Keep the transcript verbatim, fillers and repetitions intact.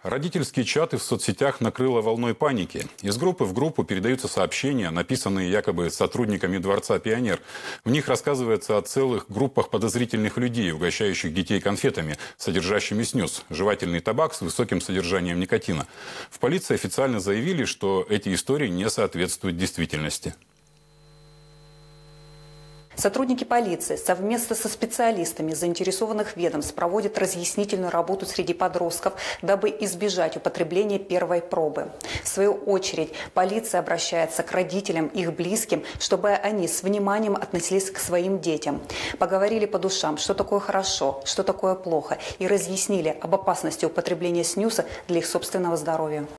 Родительские чаты в соцсетях накрыло волной паники. Из группы в группу передаются сообщения, написанные якобы сотрудниками Дворца Пионер. В них рассказывается о целых группах подозрительных людей, угощающих детей конфетами, содержащими снюс, жевательный табак с высоким содержанием никотина. В полиции официально заявили, что эти истории не соответствуют действительности. Сотрудники полиции совместно со специалистами заинтересованных ведомств проводят разъяснительную работу среди подростков, дабы избежать употребления первой пробы. В свою очередь, полиция обращается к родителям, их близким, чтобы они с вниманием относились к своим детям. Поговорили по душам, что такое хорошо, что такое плохо, и разъяснили об опасности употребления снюса для их собственного здоровья.